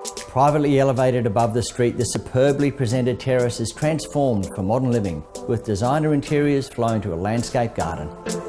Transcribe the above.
Privately elevated above the street, the superbly presented terrace is transformed for modern living, with designer interiors flowing to a landscape garden.